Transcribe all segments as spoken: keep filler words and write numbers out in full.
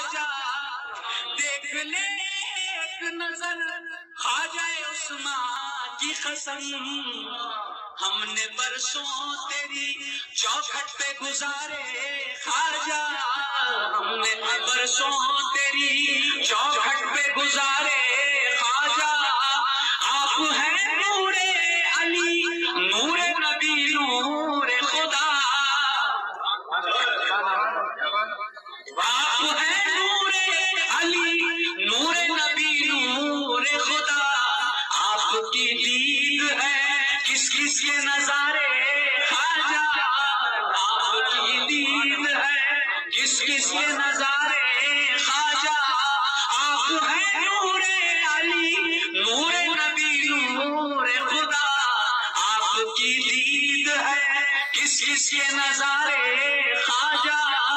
خواجہ دیکھ لے ایک نظر خواجہ عثمان کی قسم ہم نے برسوں تیری چوکھٹ پہ گزارے خواجہ ہم نے برسوں تیری چوکھٹ پہ گزارے خواجہ آپ ہیں نور علی نور نبی نور خدا آپ ہیں نور علی نور نبی نور خدا آپ کی دید ہے کس کس کے نظارے خواجہ آپ کی دید ہے کس کس کے نظارے خواجہ آپ ہیں نور علی نور نبی نور خدا آپ کی دید ہے کس کس کے نظارے خواجہ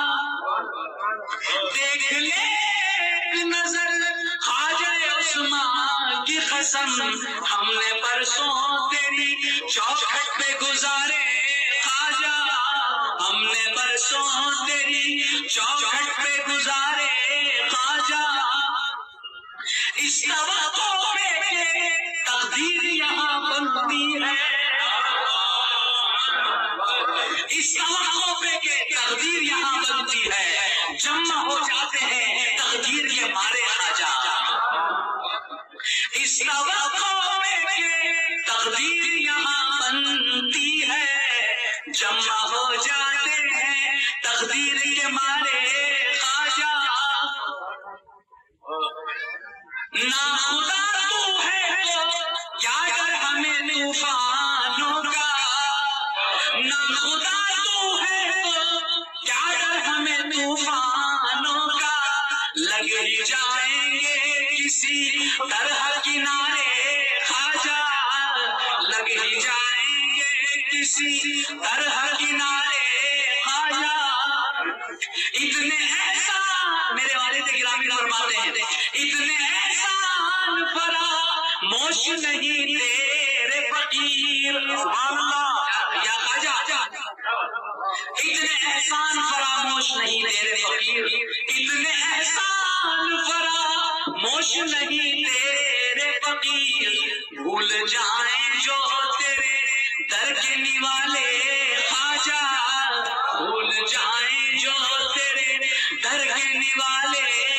دیکھ لے ایک نظر خواجہ عثمان کی قسم ہم نے برسوں تیری چوکھٹ پہ گزارے خواجہ ہم نے برسوں تیری چوکھٹ پہ گزارے خواجہ اس توقع پہ تقدیر یہاں بنتی ہے اس توقع پہ کہ تقدیر یہاں بنتی ہے جمع ہو جاتے ہیں تقدیر کے مارے خواجہ اس توقع پہ کہ تقدیر یہاں بنتی ہے جمع ہو جاتے ہیں تقدیر کے مارے خواجہ نہ خدا تو ہے تو کیا ڈر ہمیں طوفانوں کا نہ خدا تو ہے تو کیا ڈر ہمیں طوفانوں کا لگ ہی جائیں گے کسی طرح کنارے خواجہ لگ ہی جائیں گے کسی طرح کنارے خواجہ اتنے احسان میرے والد گرامی فرماتے ہیں اتنے احسان فراموش نہیں تیرے فقیر سبحان اللہ یا خواجہ اتنے احسان فراموش نہیں تیرے فقیر اتنے احسان فراموش نہیں تیرے فقیر بھول جائیں جو تیرے در کے نوالے خواجہ بھول جائیں جو تیرے در کے نوالے